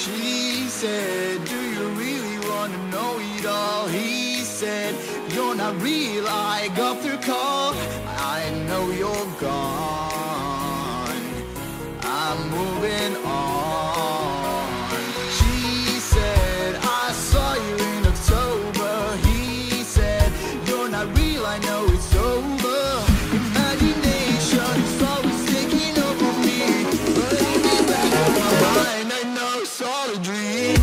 She said, do you really wanna know it all? He said, you're not real, I got their call. I know you're gone, I'm moving on. She said, I saw you in October. He said, you're not real, I know it's over. Imagination is always taking over me, but in the back of my mind I know it's all a dream.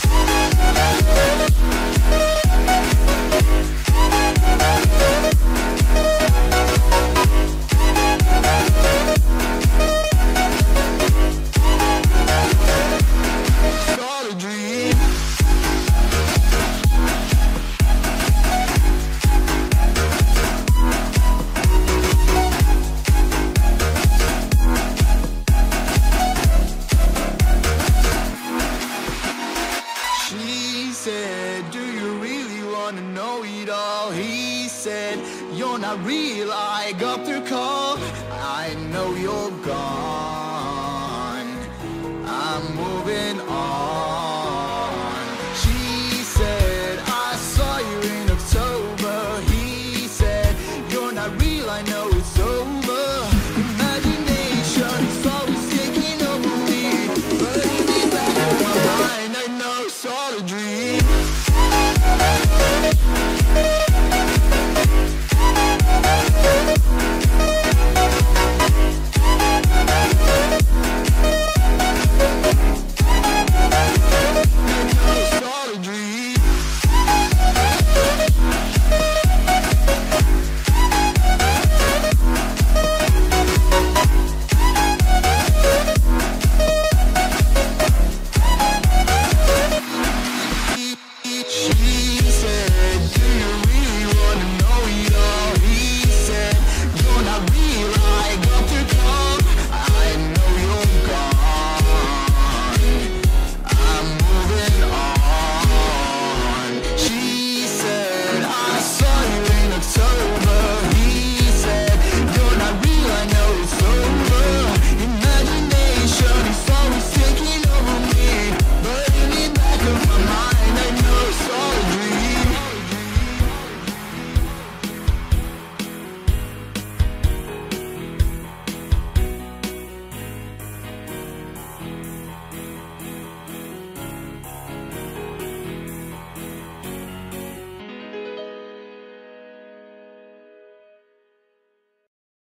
You're not real, I got their call. I know you're gone, I'm moving on. She said, I saw you in October. He said, you're not real, I know it's over. Imagination is always taking over me, but in the back of my mind I know it's all a dream.